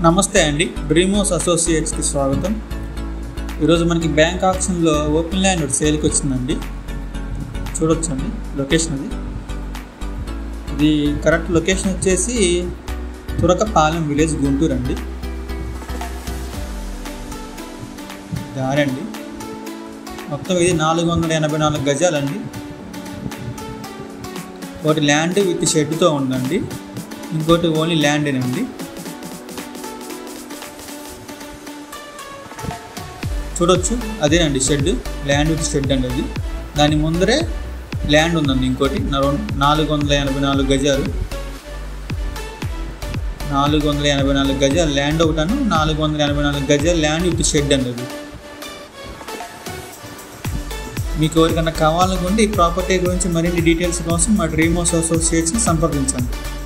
నమస్తే అండి, డ్రీమోస్ అసోసియేట్స్కి స్వాగతం. ఈరోజు మనకి బ్యాంక్ ఆప్షన్లో ఓపెన్ ల్యాండ్ ఒకటి సేల్కి వచ్చిందండి. చూడొచ్చండి లొకేషన్ అది. ఇది కరెక్ట్ లొకేషన్ వచ్చేసి తురకపాలెం విలేజ్, గుంటూరు అండి. దారండి మొత్తం ఇది 484 గజాలండి. ఒకటి ల్యాండ్ విత్ షెడ్తో ఉందండి, ఇంకోటి ఓన్లీ ల్యాండేనండి. చూడొచ్చు అదేనండి షెడ్, ల్యాండ్ విత్ షెడ్ అండి అది. దాని ముందరే ల్యాండ్ ఉందండి ఇంకోటి 484 గజాలు. 484 గజాలు ల్యాండ్ ఒకటాను, 484 గజాలు ల్యాండ్ విత్ షెడ్ అండి అది. మీకు ఎవరికన్నా కావాలనుకుంటే ఈ ప్రాపర్టీ గురించి మరిన్ని డీటెయిల్స్ కోసం మా డ్రీమోస్ అసోసియేట్స్ని సంప్రదించండి.